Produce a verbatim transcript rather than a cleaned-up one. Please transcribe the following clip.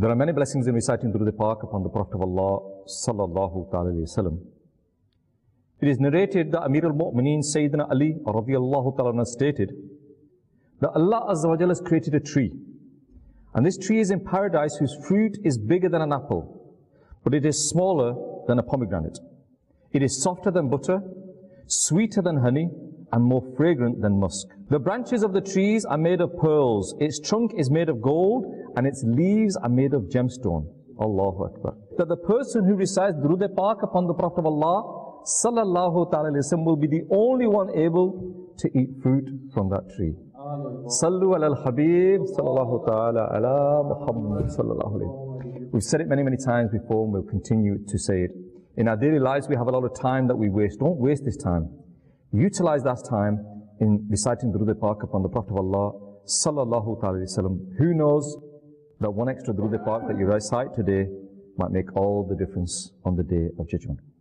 There are many blessings in reciting Durood Pak upon the Prophet of Allah sallallahu ta'ala alayhi wa sallam. It is narrated that Amir al-Mu'mineen Sayyidina Ali radiyallahu ta'ala stated that Allah Azza wa Jalla has created a tree. And this tree is in paradise whose fruit is bigger than an apple, but it is smaller than a pomegranate. It is softer than butter, sweeter than honey, and more fragrant than musk. The branches of the trees are made of pearls, its trunk is made of gold, and its leaves are made of gemstone. Allahu Akbar. That the person who recites Durood Pak upon the Prophet of Allah sallallahu ta'ala alayhi wa sallam will be the only one able to eat fruit from that tree. Sallu ala al-Habib sallallahu ta'ala ala Muhammad sallallahu alayhi. We've said it many, many times before and we'll continue to say it. In our daily lives we have a lot of time that we waste. Don't waste this time. Utilize that time in reciting Durood Pak upon the Prophet of Allah sallallahu ta'ala alayhi wa sallam. Who knows that one extra Durood Pak that you recite today might make all the difference on the Day of Judgment.